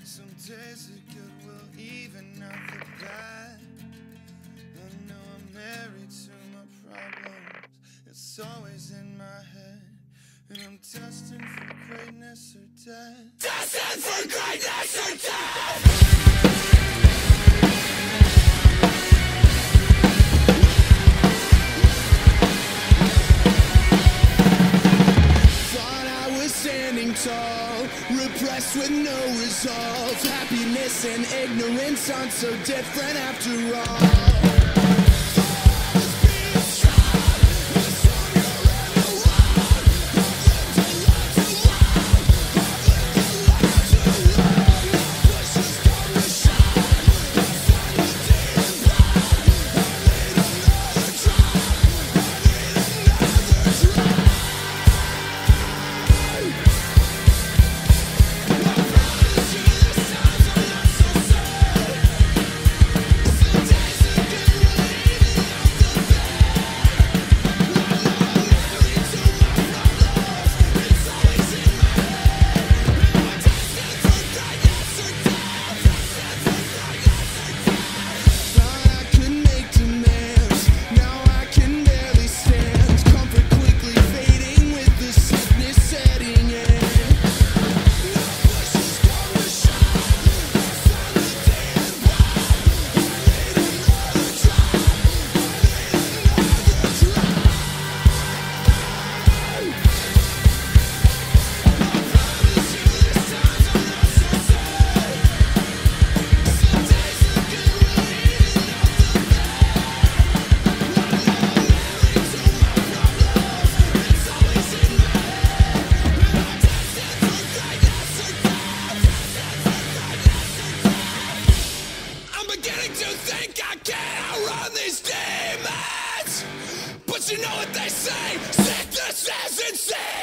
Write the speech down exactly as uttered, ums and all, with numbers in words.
Some days the good will even out the bad. I know I'm married to my problems. It's always in my head. And I'm destined for greatness or death. Destined for greatness or death! Standing tall, repressed with no resolve. Happiness and ignorance aren't so different after all. But you know what they say, sickness is insane.